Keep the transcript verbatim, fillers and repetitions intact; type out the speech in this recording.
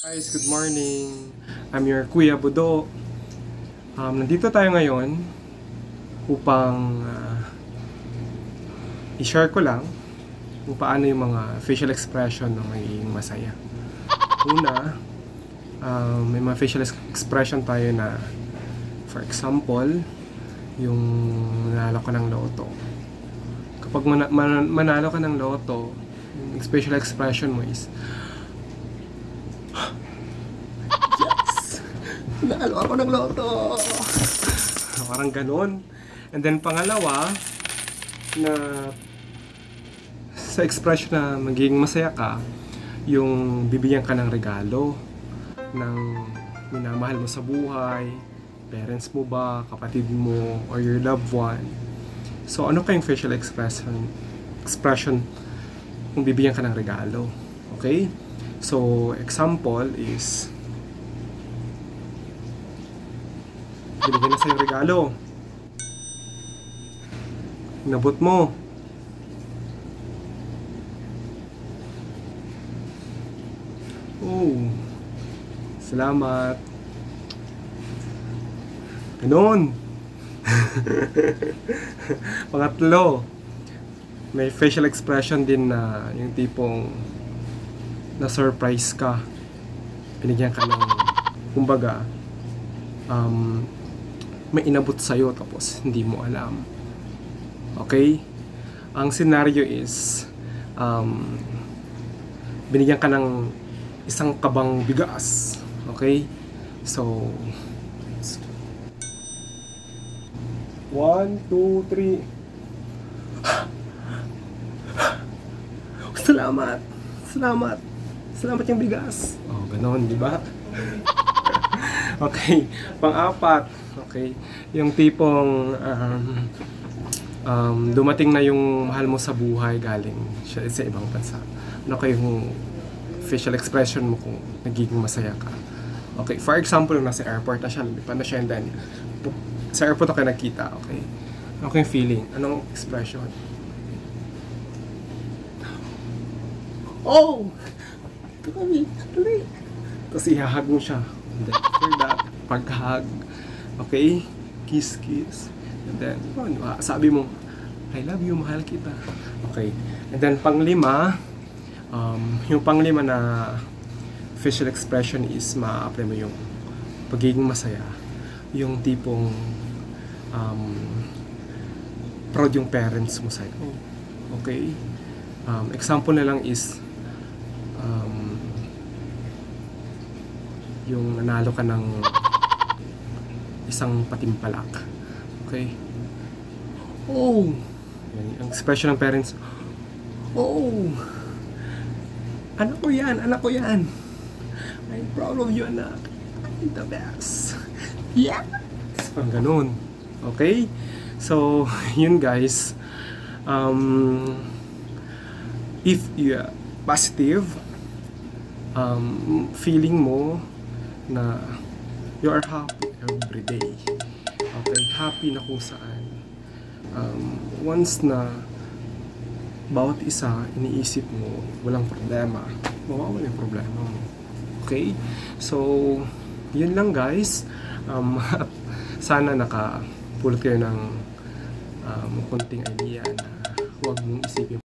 Guys, good morning. I'm your Kuya Budo. Um, nandito tayo ngayon upang uh, i-share ko lang kung paano yung mga facial expression ng magiging masaya. Una, uh, may mga facial expression tayo na, for example, yung manalo ka ng loto. Kapag man- man- manalo ka ng loto, yung facial expression mo is nalo ako ng loto. Parang ganun. And then pangalawa, na sa expression na magiging masaya ka, yung bibigyan ka ng regalo ng minamahal mo sa buhay, parents mo ba, kapatid mo, or your loved one. So ano kayong facial expression expression kung bibigyan ka ng regalo? Okay? So example is binigyan na sa'yo regalo. Inabot mo. Oh. Salamat. Ganon. Pangatlo, may facial expression din na yung tipong na-surprise ka. Binigyan ka ng, kumbaga, um, may inabot sa'yo tapos hindi mo alam. Okay? Ang scenario is um, binigyan ka ng isang kabang bigas. Okay? So one, two, three. Salamat! Salamat! Salamat yung bigas! Oh, ganon, di ba? Okay, pang-apat, okay, yung tipong um, um, dumating na yung mahal mo sa buhay galing siya sa ibang bansa. Ano kayong facial expression mo kung nagiging masaya ka? Okay, for example, nasa airport na siya, lumipad na siya, and then sa airport ako nakita, okay? Ano kayong feeling? Anong expression? Oh! Ito kami, tuloy! Tapos ihahag mo siya. And then after that, pag-hug, okay, kiss, kiss, and then, oh, sabi mo, I love you, mahal kita. Okay, and then panglima, um, yung panglima na facial expression is ma-apply mo yung pagiging masaya, yung tipong um, proud yung parents mo sa'yo. Okay, um, example na lang is um, yung nanalo ka ng isang patimpalak. Okay? Oh! Yan, ang expression ng parents, oh! Anak ko yan! Anak ko yan! I'm proud of you, anak! You're the best! Yeah! Parang ganun. Okay? So, yun guys. Um, if you are positive, um, feeling mo na you are happy every day. Okay, happy na kung saan. Um, once na bawat isa iniisip mo, walang problema, mawawala yung problema mo. Okay? So, yun lang guys. Um, sana nakapulot kayo ng um, konting idea na huwag mong isipin